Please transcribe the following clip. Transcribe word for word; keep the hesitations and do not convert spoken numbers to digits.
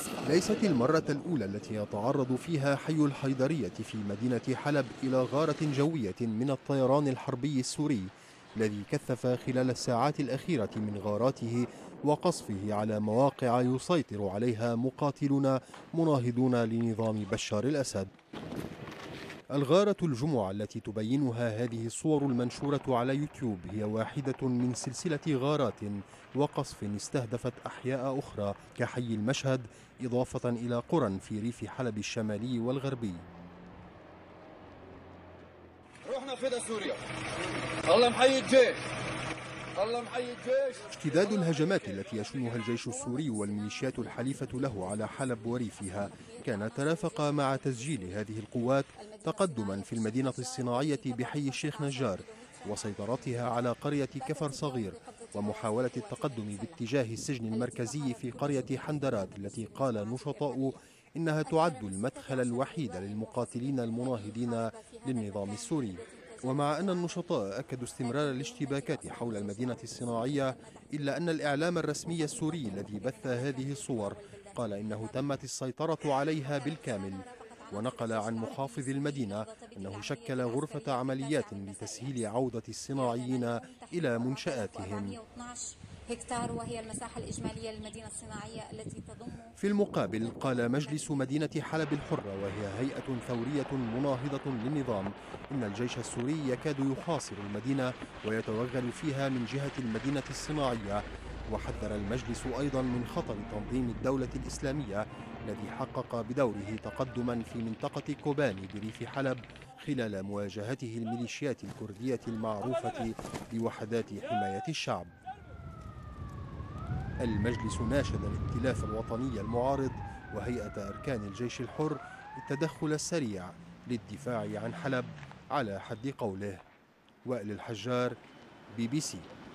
ليست المرة الأولى التي يتعرض فيها حي الحيدرية في مدينة حلب إلى غارة جوية من الطيران الحربي السوري الذي كثف خلال الساعات الأخيرة من غاراته وقصفه على مواقع يسيطر عليها مقاتلون مناهضون لنظام بشار الأسد. الغارة الجمعة التي تبينها هذه الصور المنشورة على يوتيوب هي واحدة من سلسلة غارات وقصف استهدفت أحياء أخرى كحي المشهد إضافة إلى قرى في ريف حلب الشمالي والغربي. روحنا فدا سوريا. الله محيي الجيش. الله محيي الجيش. اشتداد الهجمات التي يشنها الجيش السوري والميليشيات الحليفة له على حلب وريفها كان ترافق مع تسجيل هذه القوات تقدما في المدينة الصناعية بحي الشيخ نجار وسيطرتها على قرية كفر صغير ومحاولة التقدم باتجاه السجن المركزي في قرية حندرات التي قال نشطاء إنها تعد المدخل الوحيد للمقاتلين المناهضين للنظام السوري. ومع أن النشطاء أكدوا استمرار الاشتباكات حول المدينة الصناعية إلا أن الإعلام الرسمي السوري الذي بث هذه الصور قال إنه تمت السيطرة عليها بالكامل، ونقل عن محافظ المدينة أنه شكل غرفة عمليات لتسهيل عودة الصناعيين إلى منشآتهم. هكتار وهي المساحة الإجمالية للمدينة الصناعية التي تضم. في المقابل قال مجلس مدينة حلب الحرة وهي هيئة ثورية مناهضة للنظام إن الجيش السوري يكاد يحاصر المدينة ويتوغل فيها من جهة المدينة الصناعية. وحذر المجلس أيضا من خطر تنظيم الدولة الإسلامية الذي حقق بدوره تقدما في منطقة كوباني بريف حلب خلال مواجهته الميليشيات الكردية المعروفة بوحدات حماية الشعب. المجلس ناشد الائتلاف الوطني المعارض وهيئة أركان الجيش الحر التدخل السريع للدفاع عن حلب على حد قوله. وائل الحجار، بي بي سي.